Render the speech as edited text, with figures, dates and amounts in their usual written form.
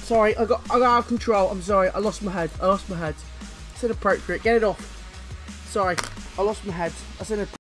Sorry, I got out of control. I'm sorry. I lost my head. It's inappropriate. Get it off. Sorry. I lost my head. That's inappropriate.